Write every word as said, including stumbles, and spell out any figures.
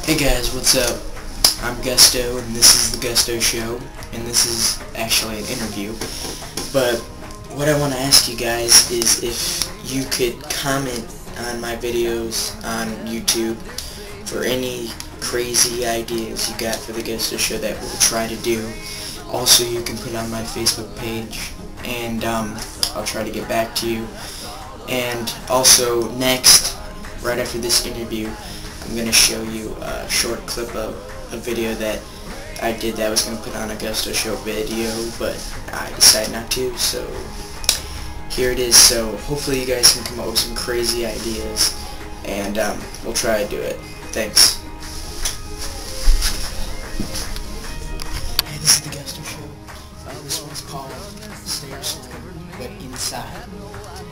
Hey guys, what's up? I'm Gusto, and this is the Gusto Show, and this is actually an interview. But what I want to ask you guys is if you could comment on my videos on YouTube for any crazy ideas you got for the Gusto Show that we'll try to do. Also, you can put on my Facebook page, and um, I'll try to get back to you. And also, next, right after this interview, I'm going to show you a short clip of a video that I did that I was going to put on a Gusto Show video, but I decided not to, so here it is. So hopefully you guys can come up with some crazy ideas, and um, we'll try to do it. Thanks. Hey, this is the Gusto Show. Uh, this one's called Stay or Swim, but inside.